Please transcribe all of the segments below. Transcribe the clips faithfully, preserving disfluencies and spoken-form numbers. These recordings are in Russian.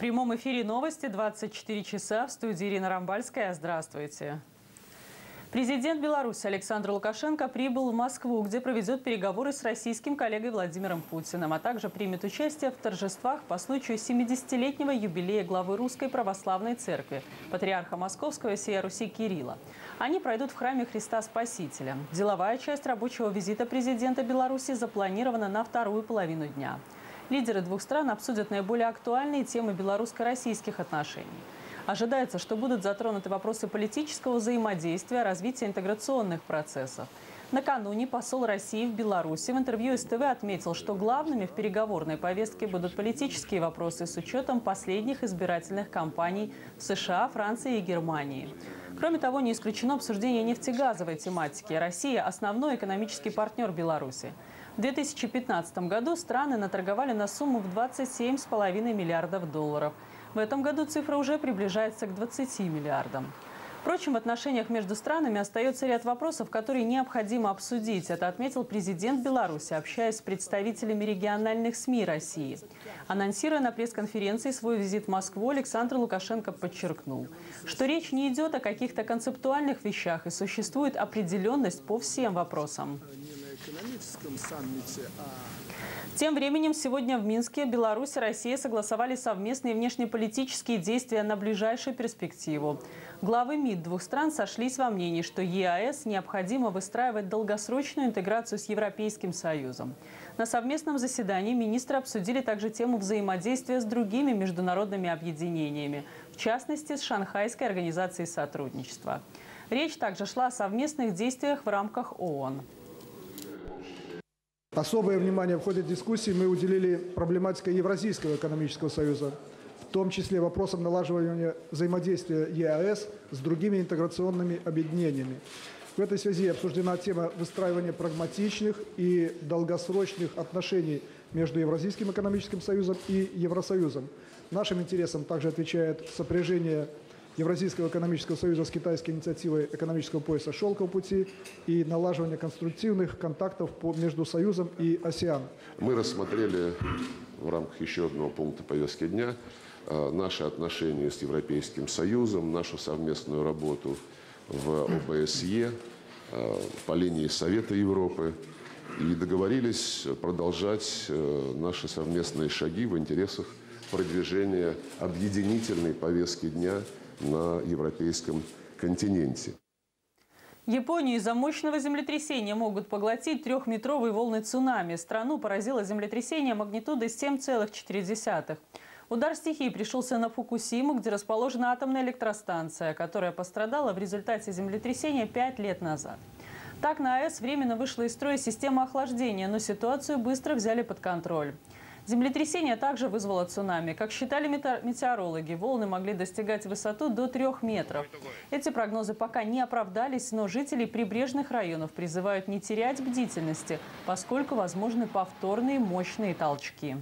прямом эфире новости двадцать четыре часа. В студии Ирина Рамбальская. Здравствуйте. Президент Беларуси Александр Лукашенко прибыл в Москву, где проведет переговоры с российским коллегой Владимиром Путиным, а также примет участие в торжествах по случаю семидесятилетнего юбилея главы Русской Православной Церкви, патриарха Московского и всея Руси Кирилла. Они пройдут в храме Христа Спасителя. Деловая часть рабочего визита президента Беларуси запланирована на вторую половину дня. Лидеры двух стран обсудят наиболее актуальные темы белорусско-российских отношений. Ожидается, что будут затронуты вопросы политического взаимодействия, развития интеграционных процессов. Накануне посол России в Беларуси в интервью эс тэ вэ отметил, что главными в переговорной повестке будут политические вопросы с учетом последних избирательных кампаний в США, Франции и Германии. Кроме того, не исключено обсуждение нефтегазовой тематики. Россия – основной экономический партнер Беларуси. В две тысячи пятнадцатом году страны наторговали на сумму в двадцать семь с половиной миллиардов долларов. В этом году цифра уже приближается к двадцати миллиардам. Впрочем, в отношениях между странами остается ряд вопросов, которые необходимо обсудить. Это отметил президент Беларуси, общаясь с представителями региональных СМИ России. Анонсируя на пресс-конференции свой визит в Москву, Александр Лукашенко подчеркнул, что речь не идет о каких-то концептуальных вещах и существует определенность по всем вопросам. Тем временем сегодня в Минске Беларусь и Россия согласовали совместные внешнеполитические действия на ближайшую перспективу. Главы МИД двух стран сошлись во мнении, что е а эс необходимо выстраивать долгосрочную интеграцию с Европейским Союзом. На совместном заседании министры обсудили также тему взаимодействия с другими международными объединениями, в частности, с Шанхайской организацией сотрудничества. Речь также шла о совместных действиях в рамках ООН. Особое внимание в ходе дискуссии мы уделили проблематике Евразийского экономического союза, в том числе вопросам налаживания взаимодействия е а эс с другими интеграционными объединениями. В этой связи обсуждена тема выстраивания прагматичных и долгосрочных отношений между Евразийским экономическим союзом и Евросоюзом. Нашим интересам также отвечает сопряжение Евразийского экономического союза с китайской инициативой экономического пояса «Шелкового пути» и налаживание конструктивных контактов между Союзом и АСЕАН. Мы рассмотрели в рамках еще одного пункта повестки дня наши отношения с Европейским Союзом, нашу совместную работу в о бэ эс е по линии Совета Европы и договорились продолжать наши совместные шаги в интересах продвижения объединительной повестки дня на европейском континенте. Японию из-за мощного землетрясения могут поглотить трехметровые волны цунами. Страну поразило землетрясение магнитудой семь целых четыре десятых. Удар стихии пришелся на Фукусиму, где расположена атомная электростанция, которая пострадала в результате землетрясения пять лет назад. Так, на а эс временно вышла из строя система охлаждения, но ситуацию быстро взяли под контроль. Землетрясение также вызвало цунами. Как считали метеорологи, волны могли достигать высоту до трех метров. Эти прогнозы пока не оправдались, но жителей прибрежных районов призывают не терять бдительности, поскольку возможны повторные мощные толчки.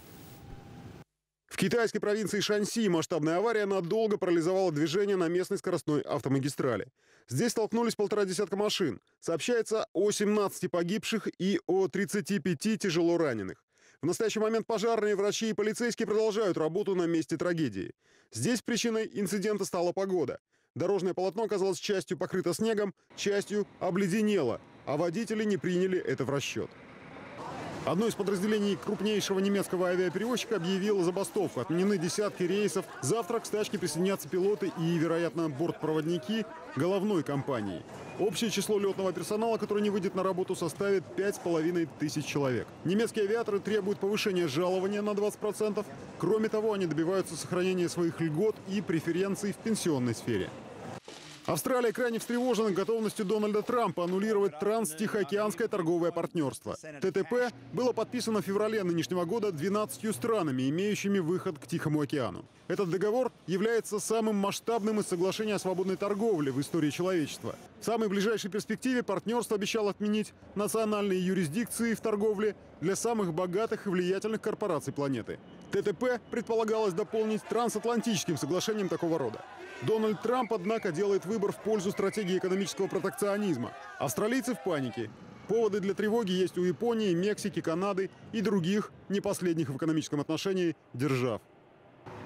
В китайской провинции Шаньси масштабная авария надолго парализовала движение на местной скоростной автомагистрали. Здесь столкнулись полтора десятка машин. Сообщается о семнадцати погибших и о тридцати пяти тяжело раненых. В настоящий момент пожарные, врачи и полицейские продолжают работу на месте трагедии. Здесь причиной инцидента стала погода. Дорожное полотно оказалось частью покрыто снегом, частью обледенело, а водители не приняли это в расчет. Одно из подразделений крупнейшего немецкого авиаперевозчика объявило забастовку. Отменены десятки рейсов. Завтра к стачке присоединятся пилоты и, вероятно, бортпроводники головной компании. Общее число летного персонала, который не выйдет на работу, составит пять с половиной тысяч человек. Немецкие авиаторы требуют повышения жалования на двадцать процентов. Кроме того, они добиваются сохранения своих льгот и преференций в пенсионной сфере. Австралия крайне встревожена готовностью Дональда Трампа аннулировать транс-тихоокеанское торговое партнерство. тэ тэ пэ было подписано в феврале нынешнего года двенадцатью странами, имеющими выход к Тихому океану. Этот договор является самым масштабным из соглашений о свободной торговле в истории человечества. В самой ближайшей перспективе партнерство обещало отменить национальные юрисдикции в торговле для самых богатых и влиятельных корпораций планеты. тэ тэ пэ предполагалось дополнить трансатлантическим соглашением такого рода. Дональд Трамп, однако, делает выбор в пользу стратегии экономического протекционизма. Австралийцы в панике. Поводы для тревоги есть у Японии, Мексики, Канады и других, не последних в экономическом отношении, держав.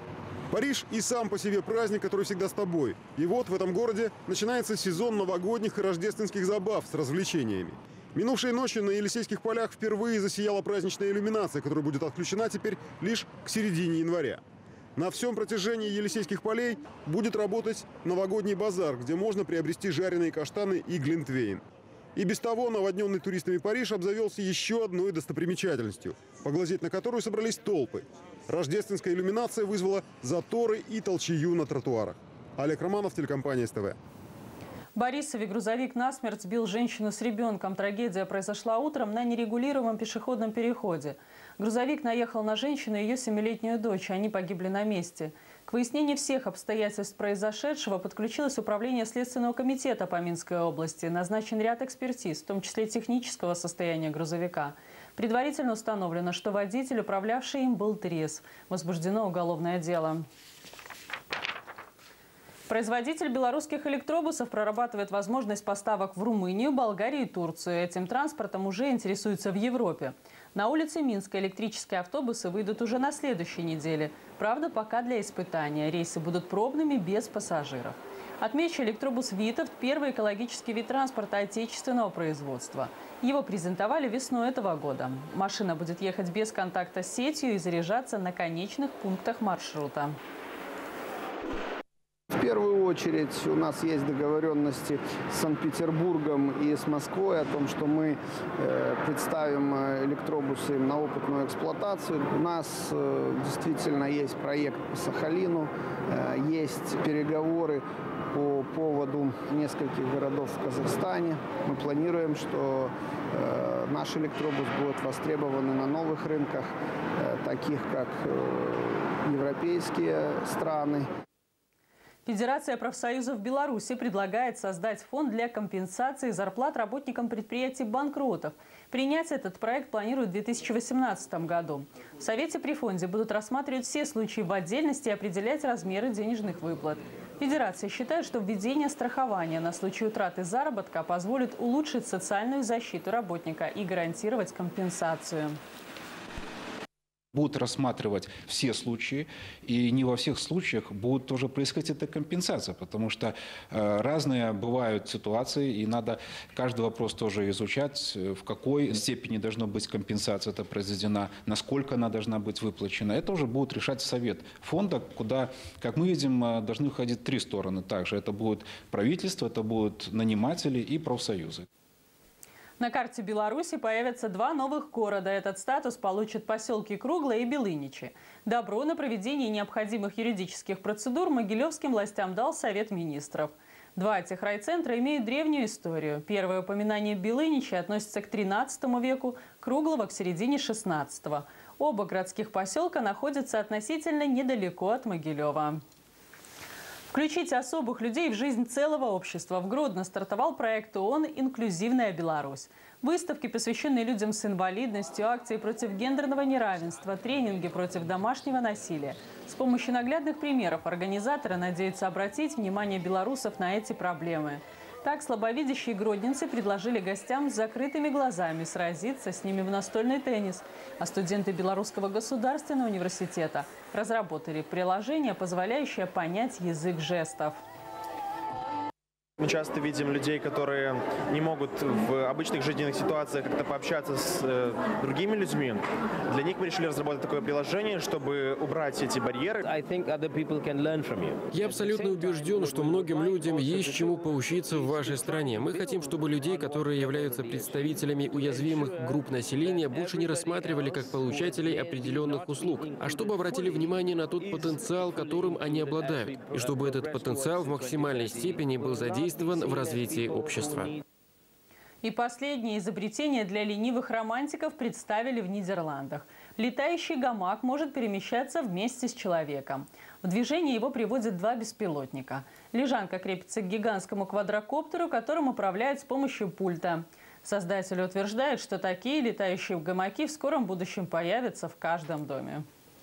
Париж и сам по себе праздник, который всегда с тобой. И вот в этом городе начинается сезон новогодних и рождественских забав с развлечениями. Минувшей ночью на Елисейских полях впервые засияла праздничная иллюминация, которая будет отключена теперь лишь к середине января. На всем протяжении Елисейских полей будет работать новогодний базар, где можно приобрести жареные каштаны и глинтвейн. И без того наводненный туристами Париж обзавелся еще одной достопримечательностью, поглазеть на которую собрались толпы. Рождественская иллюминация вызвала заторы и толчею на тротуарах. Олег Романов, телекомпания СТВ. В Борисове грузовик насмерть сбил женщину с ребенком. Трагедия произошла утром на нерегулируемом пешеходном переходе. Грузовик наехал на женщину и ее семилетнюю дочь. Они погибли на месте. К выяснению всех обстоятельств произошедшего подключилось управление Следственного комитета по Минской области. Назначен ряд экспертиз, в том числе технического состояния грузовика. Предварительно установлено, что водитель, управлявший им, был трезв. Возбуждено уголовное дело. Производитель белорусских электробусов прорабатывает возможность поставок в Румынию, Болгарию и Турцию. Этим транспортом уже интересуются в Европе. На улице Минска электрические автобусы выйдут уже на следующей неделе. Правда, пока для испытания. Рейсы будут пробными, без пассажиров. Отмечу, электробус «Витовт» – первый экологический вид транспорта отечественного производства. Его презентовали весной этого года. Машина будет ехать без контакта с сетью и заряжаться на конечных пунктах маршрута. В первую очередь у нас есть договоренности с Санкт-Петербургом и с Москвой о том, что мы э, представим электробусы на опытную эксплуатацию. У нас э, действительно есть проект по Сахалину, э, есть переговоры по поводу нескольких городов в Казахстане. Мы планируем, что э, наш электробус будет востребован на новых рынках, э, таких как э, европейские страны. Федерация профсоюзов Беларуси предлагает создать фонд для компенсации зарплат работникам предприятий-банкротов. Принять этот проект планируют в две тысячи восемнадцатом году. В Совете при фонде будут рассматривать все случаи в отдельности и определять размеры денежных выплат. Федерация считает, что введение страхования на случай утраты заработка позволит улучшить социальную защиту работника и гарантировать компенсацию. Будут рассматривать все случаи, и не во всех случаях будет тоже происходить эта компенсация, потому что э, разные бывают ситуации, и надо каждый вопрос тоже изучать, в какой степени должна быть компенсация это произведена, насколько она должна быть выплачена. Это уже будет решать совет фонда, куда, как мы видим, должны входить три стороны. Также это будет правительство, это будут наниматели и профсоюзы. На карте Беларуси появятся два новых города. Этот статус получат поселки Круглое и Белыничи. Добро на проведение необходимых юридических процедур могилевским властям дал Совет министров. Два этих райцентра имеют древнюю историю. Первое упоминание Белыничи относится к тринадцатому веку, Круглого – к середине шестнадцатого. Оба городских поселка находятся относительно недалеко от Могилева. Включить особых людей в жизнь целого общества. В Гродно стартовал проект ООН «Инклюзивная Беларусь». Выставки, посвященные людям с инвалидностью, акции против гендерного неравенства, тренинги против домашнего насилия. С помощью наглядных примеров организаторы надеются обратить внимание белорусов на эти проблемы. Так, слабовидящие гродненцы предложили гостям с закрытыми глазами сразиться с ними в настольный теннис. А студенты Белорусского государственного университета разработали приложение, позволяющее понять язык жестов. Мы часто видим людей, которые не могут в обычных жизненных ситуациях как-то пообщаться с э, другими людьми. Для них мы решили разработать такое приложение, чтобы убрать эти барьеры. Я абсолютно убежден, что многим людям есть чему поучиться в вашей стране. Мы хотим, чтобы людей, которые являются представителями уязвимых групп населения, больше не рассматривали как получателей определенных услуг, а чтобы обратили внимание на тот потенциал, которым они обладают, и чтобы этот потенциал в максимальной степени был задействован в развитии общества. И последнее изобретение для ленивых романтиков представили в Нидерландах. Летающий гамак может перемещаться вместе с человеком. В движение его приводят два беспилотника. Лежанка крепится к гигантскому квадрокоптеру, которым управляют с помощью пульта. Создатели утверждают, что такие летающие гамаки в скором будущем появятся в каждом доме.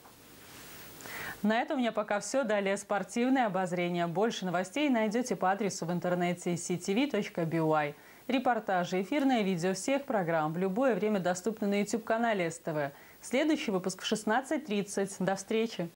На этом у меня пока все. Далее спортивное обозрение. Больше новостей найдете по адресу в интернете си ти ви точка би уай. Репортажи, эфирное видео всех программ в любое время доступны на ютуб-канале СТВ. Следующий выпуск в шестнадцать тридцать. До встречи!